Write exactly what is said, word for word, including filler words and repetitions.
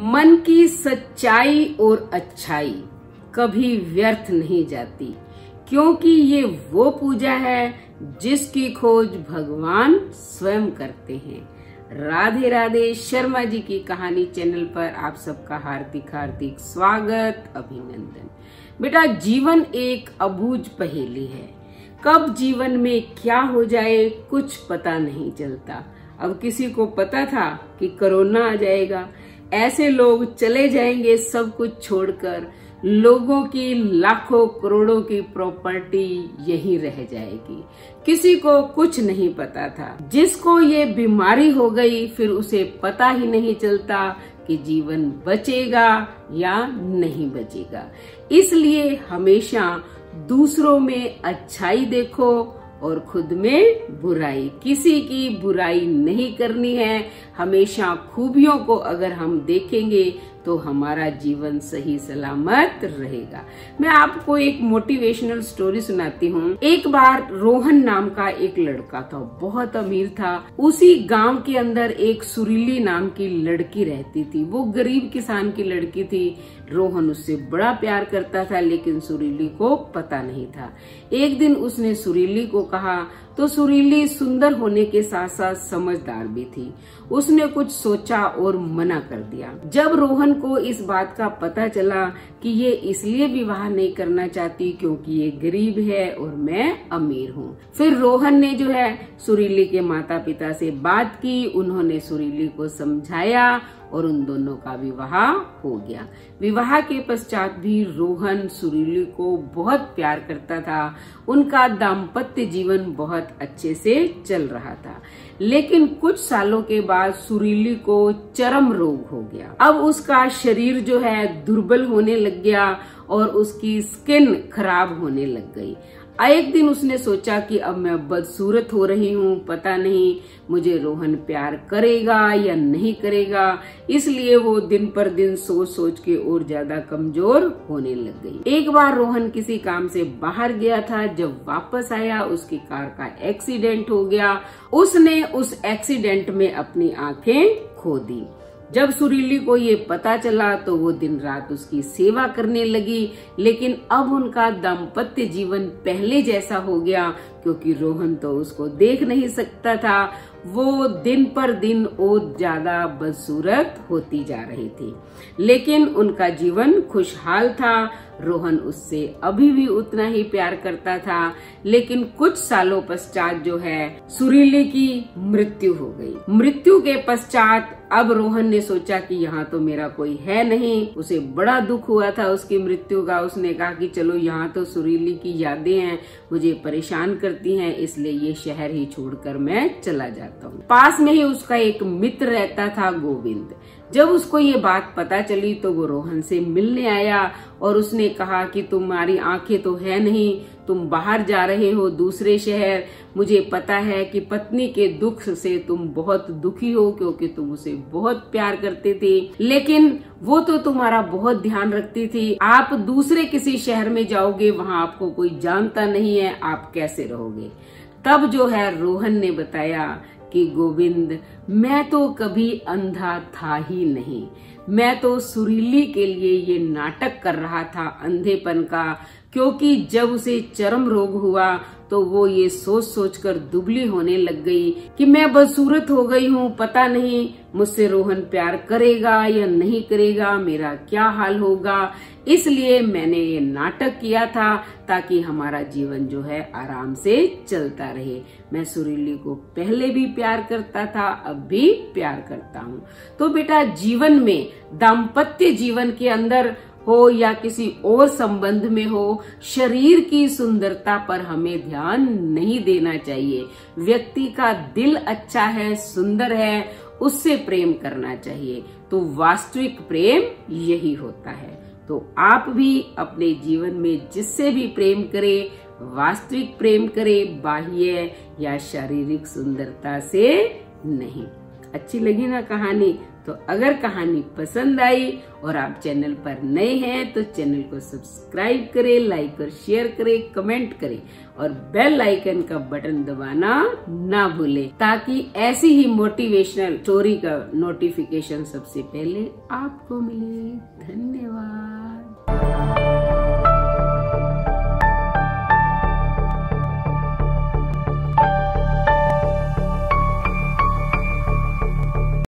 मन की सच्चाई और अच्छाई कभी व्यर्थ नहीं जाती, क्योंकि ये वो पूजा है जिसकी खोज भगवान स्वयं करते हैं। राधे राधे। शर्मा जी की कहानी चैनल पर आप सबका हार्दिक हार्दिक स्वागत, अभिनंदन। बेटा, जीवन एक अबूझ पहेली है। कब जीवन में क्या हो जाए कुछ पता नहीं चलता। अब किसी को पता था कि कोरोना आ जाएगा, ऐसे लोग चले जाएंगे सब कुछ छोड़कर, लोगों की लाखों करोड़ों की प्रॉपर्टी यहीं रह जाएगी। किसी को कुछ नहीं पता था। जिसको ये बीमारी हो गई फिर उसे पता ही नहीं चलता कि जीवन बचेगा या नहीं बचेगा। इसलिए हमेशा दूसरों में अच्छाई देखो और खुद में बुराई। किसी की बुराई नहीं करनी है। हमेशा खूबियों को अगर हम देखेंगे तो हमारा जीवन सही सलामत रहेगा। मैं आपको एक मोटिवेशनल स्टोरी सुनाती हूँ। एक बार रोहन नाम का एक लड़का था, बहुत अमीर था। उसी गांव के अंदर एक सुरीली नाम की लड़की रहती थी। वो गरीब किसान की लड़की थी। रोहन उससे बड़ा प्यार करता था, लेकिन सुरीली को पता नहीं था। एक दिन उसने सुरीली को कहा तो सुरीली सुंदर होने के साथ साथ समझदार भी थी। उसने कुछ सोचा और मना कर दिया। जब रोहन को इस बात का पता चला कि ये इसलिए विवाह नहीं करना चाहती क्योंकि ये गरीब है और मैं अमीर हूँ, फिर रोहन ने जो है सुरीली के माता पिता से बात की। उन्होंने सुरीली को समझाया और उन दोनों का विवाह हो गया। विवाह के पश्चात भी रोहन सुरीली को बहुत प्यार करता था। उनका दाम्पत्य जीवन बहुत अच्छे से चल रहा था, लेकिन कुछ सालों के बाद सुरीली को चर्म रोग हो गया। अब उसका शरीर जो है दुर्बल होने लग गया और उसकी स्किन खराब होने लग गई। एक दिन उसने सोचा कि अब मैं बदसूरत हो रही हूँ, पता नहीं मुझे रोहन प्यार करेगा या नहीं करेगा। इसलिए वो दिन पर दिन सोच सोच के और ज्यादा कमजोर होने लग गई। एक बार रोहन किसी काम से बाहर गया था। जब वापस आया उसकी कार का एक्सीडेंट हो गया। उसने उस एक्सीडेंट में अपनी आंखें खो दी। जब सुरीली को ये पता चला तो वो दिन रात उसकी सेवा करने लगी, लेकिन अब उनका दाम्पत्य जीवन पहले जैसा हो गया, क्योंकि रोहन तो उसको देख नहीं सकता था। वो दिन पर दिन और ज्यादा बदसूरत होती जा रही थी, लेकिन उनका जीवन खुशहाल था। रोहन उससे अभी भी उतना ही प्यार करता था, लेकिन कुछ सालों पश्चात जो है सुरीली की मृत्यु हो गई। मृत्यु के पश्चात अब रोहन ने सोचा कि यहाँ तो मेरा कोई है नहीं। उसे बड़ा दुख हुआ था उसकी मृत्यु का। उसने कहा कि चलो यहाँ तो सुरीली की यादें हैं, मुझे परेशान करती हैं, इसलिए ये शहर ही छोड़कर मैं चला जाता हूँ। पास में ही उसका एक मित्र रहता था, गोविंद। जब उसको ये बात पता चली तो वो रोहन से मिलने आया और उसने कहा कि तुम्हारी आंखें तो है नहीं, तुम बाहर जा रहे हो दूसरे शहर। मुझे पता है कि पत्नी के दुख से तुम बहुत दुखी हो, क्योंकि तुम उसे बहुत प्यार करते थे, लेकिन वो तो तुम्हारा बहुत ध्यान रखती थी। आप दूसरे किसी शहर में जाओगे, वहाँ आपको कोई जानता नहीं है, आप कैसे रहोगे? तब जो है रोहन ने बताया कि गोविंद, मैं तो कभी अंधा था ही नहीं। मैं तो सुरीली के लिए ये नाटक कर रहा था अंधेपन का, क्योंकि जब उसे चर्म रोग हुआ तो वो ये सोच सोच कर दुबली होने लग गई कि मैं बदसूरत हो गई हूँ, पता नहीं मुझसे रोहन प्यार करेगा या नहीं करेगा, मेरा क्या हाल होगा। इसलिए मैंने ये नाटक किया था ताकि हमारा जीवन जो है आराम से चलता रहे। मैं सुरीली को पहले भी प्यार करता था, अब भी प्यार करता हूँ। तो बेटा, जीवन में दाम्पत्य जीवन के अंदर हो या किसी और संबंध में हो, शरीर की सुंदरता पर हमें ध्यान नहीं देना चाहिए। व्यक्ति का दिल अच्छा है, सुंदर है, उससे प्रेम करना चाहिए। तो वास्तविक प्रेम यही होता है। तो आप भी अपने जीवन में जिससे भी प्रेम करें, वास्तविक प्रेम करें, बाह्य या शारीरिक सुंदरता से नहीं। अच्छी लगी ना कहानी? तो अगर कहानी पसंद आई और आप चैनल पर नए हैं तो चैनल को सब्सक्राइब करें, लाइक और शेयर करें, कमेंट करें और बेल आइकन का बटन दबाना ना भूलें ताकि ऐसी ही मोटिवेशनल स्टोरी का नोटिफिकेशन सबसे पहले आपको मिले। धन्यवाद।